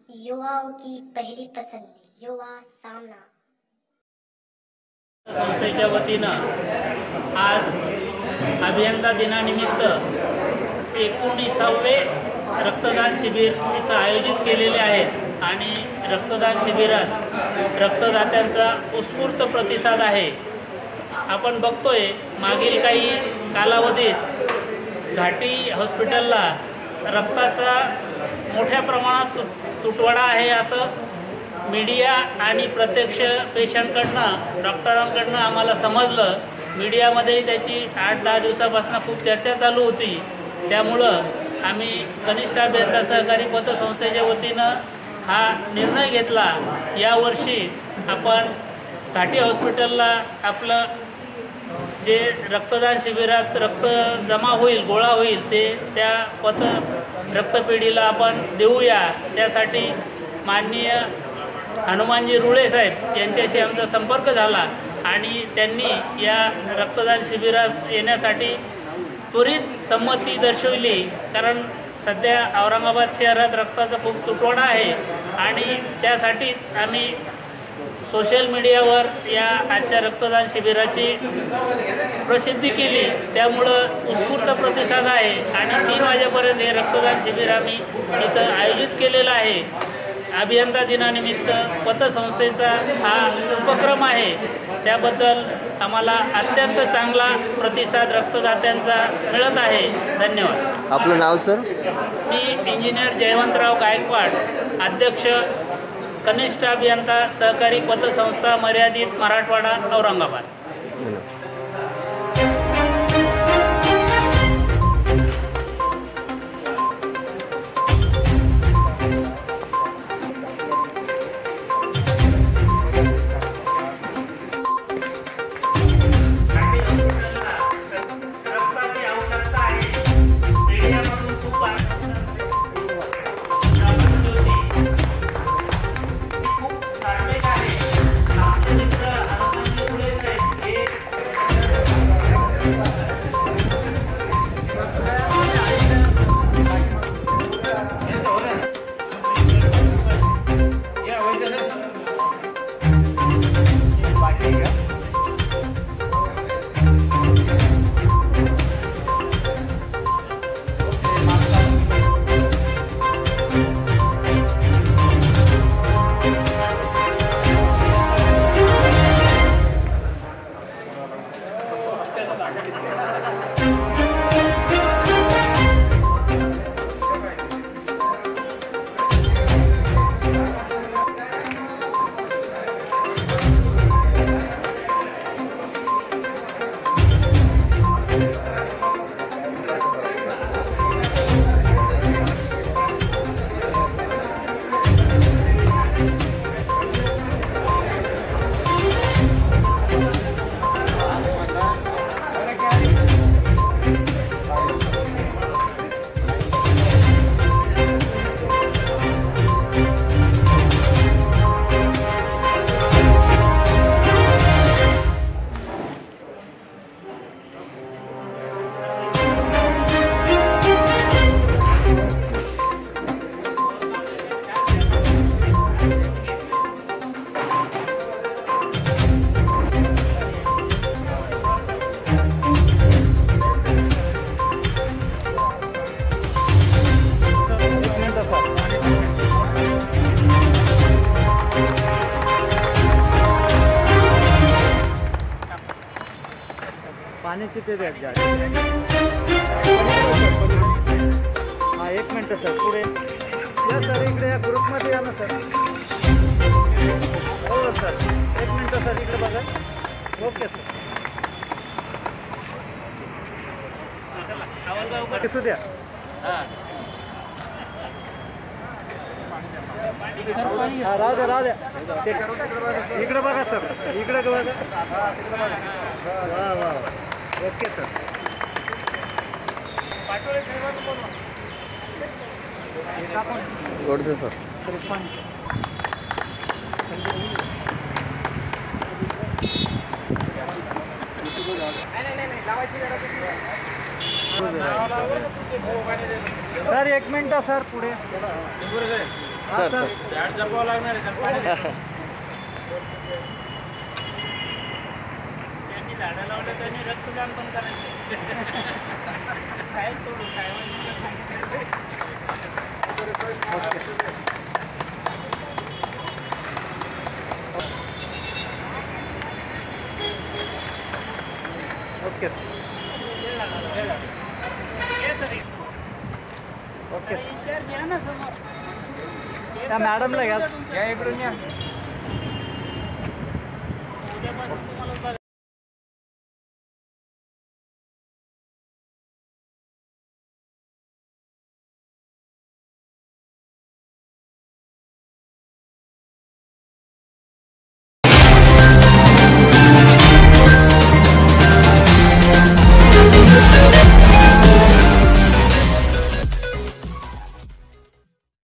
युवाओं की पहली पसंद युवा सामना। संस्थेच्या वतीनं आज अभियंता दिनानिमित्त 19वे रक्तदान शिबिर इथं आयोजित केलेले आहेत आणि रक्तदान शिबिरास रक्तदात्यांचा उत्स्फूर्त प्रतिसाद आहे। आपण बघतोय मागील काही कालावधीत घाटी हॉस्पिटलला रक्ताचा मोठ्या प्रमाणात तुटवडा आहे असं मीडिया आणि प्रत्यक्ष पेशंटकडनं डॉक्टरांकडनं आम्हाला समजलं। मीडियामध्ये त्याची 8-10 दिवसापासून खूप चर्चा चालू होती। त्यामुळं आम्ही कनिष्ठ अभियंता सहकारी पतसंस्थेच्या वतीनं हा निर्णय घेतला। यावर्षी आपण घाटी हॉस्पिटलला आपलं जे रक्तदान शिबिरात रक्त जमा होईल गोळा होईल ते त्या रक्तपेढीला आपण देऊया। त्यासाठी माननीय हनुमानजी रुळे साहेब यांच्याशी आमचा संपर्क झाला आणि त्यांनी या रक्तदान शिबिरास येण्यासाठी त्वरित संमती दर्शवली। कारण सध्या औरंगाबाद शहरात रक्ताचा खूप तुटवडा आहे आणि त्यासाठीच आम्ही सोशल मीडियावर या आजच्या रक्तदान शिबिराची प्रसिद्धी केली। त्यामुळं उत्स्फूर्त प्रतिसाद आहे आणि 3 वाजेपर्यंत हे रक्तदान शिबिर आम्ही इथं आयोजित केलेलं आहे। अभियंता दिनानिमित्त पतसंस्थेचा हा उपक्रम आहे, त्याबद्दल आम्हाला अत्यंत चांगला प्रतिसाद रक्तदात्यांचा मिळत आहे। धन्यवाद। आपलं नाव सर? मी इंजिनियर जयवंतराव गायकवाड, अध्यक्ष कनिष्ठ अभियंता सहकारी पतसंस्था मर्यादित मराठवाडा औरंगाबाद। पाण्याची ते द्या। हां 1 मिनटं सर, पुढे या सर, इकडे या ग्रुपमध्ये या ना सर। हो सर, 1 मिनटं सर, इकडे बघा। ओके सर, कसं द्या। हां राहू द्या इकडे बघा सर, इकडे बघा। वा वा, ओके सर। थोडंसं सर। नाही लावायची गरज नाही। सर 1 मिनटं सर पुढे सर सर त्यांनी झाडं लावलं त्यांनी रक्तदान पण करायचं काय सोडू काय ओके ओके विचार घ्या ना समोर त्या मॅडमला घ्या या इकडून या